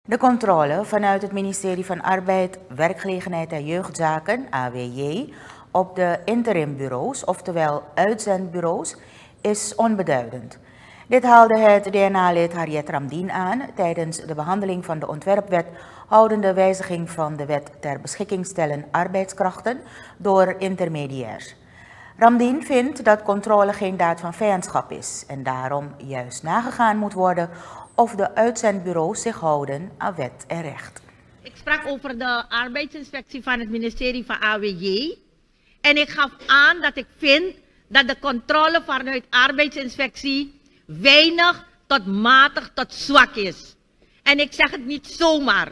De controle vanuit het ministerie van Arbeid, Werkgelegenheid en Jeugdzaken, AWJ, op de interimbureaus, oftewel uitzendbureaus, is onbeduidend. Dit haalde het DNA-lid Harriet Ramdien aan tijdens de behandeling van de ontwerpwet houdende wijziging van de wet ter beschikking stellen arbeidskrachten door intermediairs. Ramdien vindt dat controle geen daad van vijandschap is en daarom juist nagegaan moet worden of de uitzendbureaus zich houden aan wet en recht. Ik sprak over de arbeidsinspectie van het ministerie van AWJ en ik gaf aan dat ik vind dat de controle vanuit arbeidsinspectie weinig tot matig tot zwak is. En ik zeg het niet zomaar.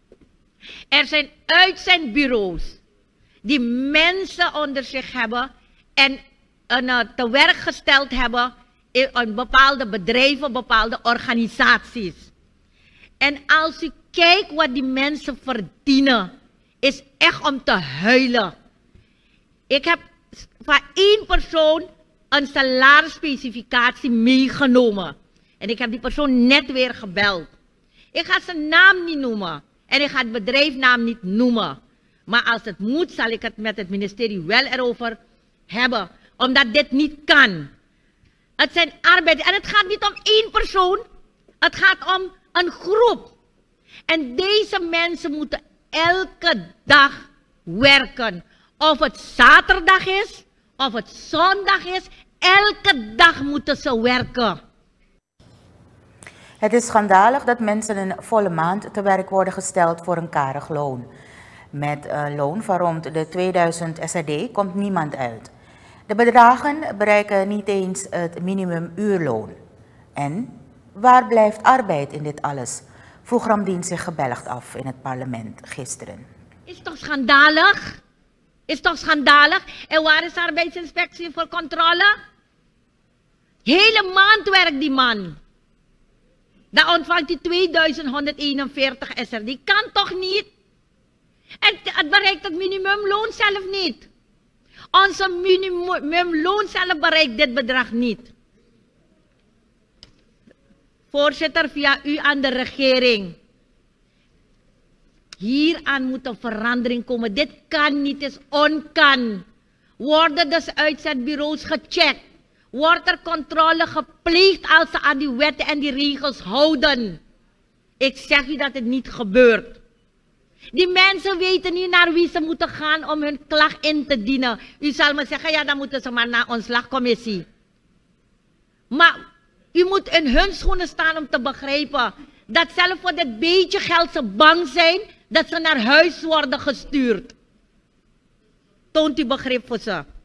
Er zijn uitzendbureaus die mensen onder zich hebben en te werk gesteld hebben in bepaalde bedrijven, bepaalde organisaties. En als u kijkt wat die mensen verdienen, is echt om te huilen. Ik heb van één persoon een salarisspecificatie meegenomen. En ik heb die persoon net weer gebeld. Ik ga zijn naam niet noemen. En ik ga het bedrijfnaam niet noemen. Maar als het moet, zal ik het met het ministerie wel erover hebben. Omdat dit niet kan. Het zijn arbeiders. En het gaat niet om één persoon. Het gaat om een groep. En deze mensen moeten elke dag werken. Of het zaterdag is, of het zondag is. Elke dag moeten ze werken. Het is schandalig dat mensen een volle maand te werk worden gesteld voor een karig loon. Met een loon van rond de 2000 SRD komt niemand uit. De bedragen bereiken niet eens het minimumuurloon. En waar blijft arbeid in dit alles? Vroeg Ramdien zich gebelgd af in het parlement gisteren. Is toch schandalig? Is toch schandalig? En waar is de arbeidsinspectie voor controle? Hele maand werkt die man. Dan ontvangt hij 2141 SRD. Kan toch niet? En het bereikt het minimumloon zelf niet. Onze minimumloon zelf bereikt dit bedrag niet. Voorzitter, via u aan de regering. Hieraan moet een verandering komen. Dit kan niet, het is onkan. Worden dus uitzendbureaus gecheckt? Wordt er controle gepleegd als ze aan die wetten en die regels houden? Ik zeg u dat het niet gebeurt. Die mensen weten niet naar wie ze moeten gaan om hun klacht in te dienen. U zal me zeggen, ja, dan moeten ze maar naar ontslagcommissie. Maar u moet in hun schoenen staan om te begrijpen dat zelfs voor dit beetje geld ze bang zijn dat ze naar huis worden gestuurd. Toont u begrip voor ze.